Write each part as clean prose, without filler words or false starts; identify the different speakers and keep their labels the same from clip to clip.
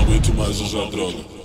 Speaker 1: aguento mais usar droga.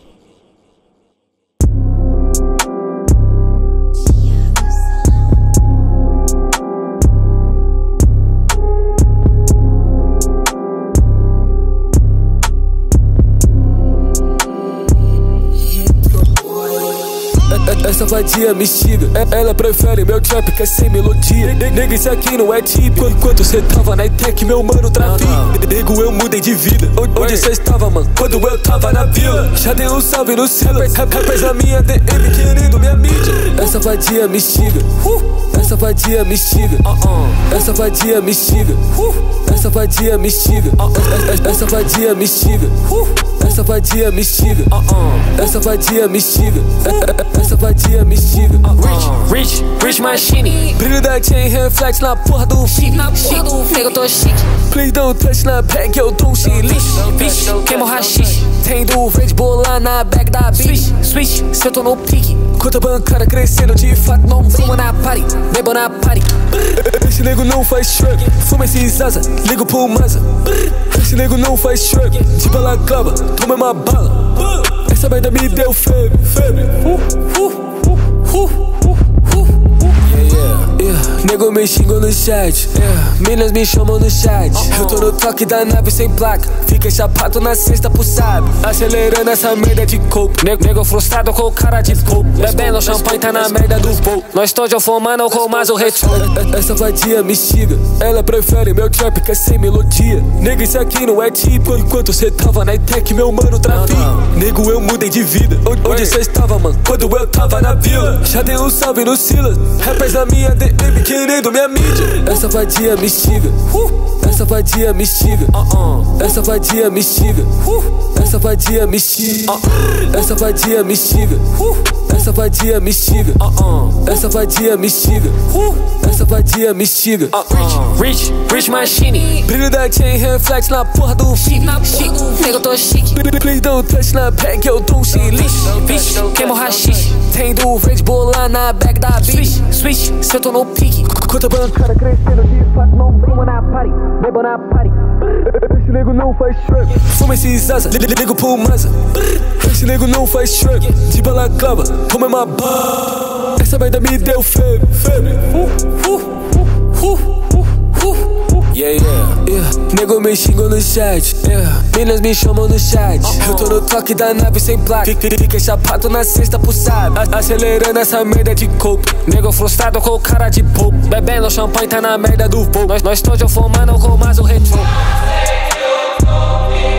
Speaker 2: Essa vadia me instiga, ela prefere meu trap que é sem melodia. Nega, isso aqui não é tip. Quando cê tava na tech, meu mano trafica. Nego, eu mudei de vida. Onde cê estava, mano? Quando eu tava na vila. Já dei um salve no Silas. Rapaz na minha DM querendo minha mídia. Essa vadia me instiga, essa vadia me instiga, essa vadia me instiga, essa vadia me instiga, essa vadia me instiga, essa vadia me instiga, essa vadia me instiga, essa vadia me instiga.
Speaker 3: Rich machine.
Speaker 2: Brilho da chain reflete na porra do
Speaker 3: Chique, na porra do fego eu tô chique.
Speaker 2: Please don't touch na bag, eu dou um chilixe.
Speaker 3: Vixe, queima o rachixe.
Speaker 2: Tem do Red Bull lá na bag da bitch.
Speaker 3: Switch, se eu tô no pique.
Speaker 2: Conta bancária crescendo, de fato não
Speaker 3: fumo na party, bebo na party.
Speaker 2: Esse nego não faz shrug, fuma esses asa, ligo pro Maza. Esse nego não faz shrug, de balaclava, toma uma bala. Essa merda me deu febre, febre. Nego me xingou no chat, minas me chamam no chat. Eu tô no toque da nave sem placa, fiquei chapado na sexta pro sábado. Acelerando essa merda de coke.
Speaker 3: Nego frustrado com o cara de coke. Bebendo champanhe, tá na merda do voo. Nós tô de fumando com mais o retro.
Speaker 2: Essa vadia me instiga, ela prefere meu trap que é sem melodia. Nego, isso aqui não é tipo. Enquanto cê tava na tech, meu mano trafica. Nego, eu mudei de vida. Onde cê estava, mano? Quando eu tava na vila. Já dei um salve no Silas. Rappers na minha DM querendo minha mídia. Essa vadia me instiga, essa vadia me instiga, essa vadia me instiga, essa vadia me instiga, essa vadia me instiga, essa vadia me instiga, essa vadia me instiga, essa vadia me instiga.
Speaker 3: Rich machine.
Speaker 2: Brilho da chain reflete na porra do
Speaker 3: chique, na porra do fego eu tô chique.
Speaker 2: Please don't touch na bag, eu dou um chilixe.
Speaker 3: Vixe, queima o rachixe.
Speaker 2: Tem do Red Bull lá na bag da bitch.
Speaker 3: Switch, se eu tô no pique.
Speaker 2: Conta bancária crescendo, de fato não
Speaker 3: fumo na party, bebo na party.
Speaker 2: Esse nego não faz shrug, fuma esses asa, ligo pro Maza. Esse nego não faz shrug, de balaclava, toma uma bala. Essa merda me deu febre, febre. Nego me xingou no chat, minas me chamam no chat. Eu tô no toque da nave sem placa, fiquei chapado na sexta pro sábado. Acelerando essa merda de coke.
Speaker 3: Nego frustrado com o cara de pope. Bebendo champanhe, tá na merda do voo. Nós tô de fumando com mais o retro.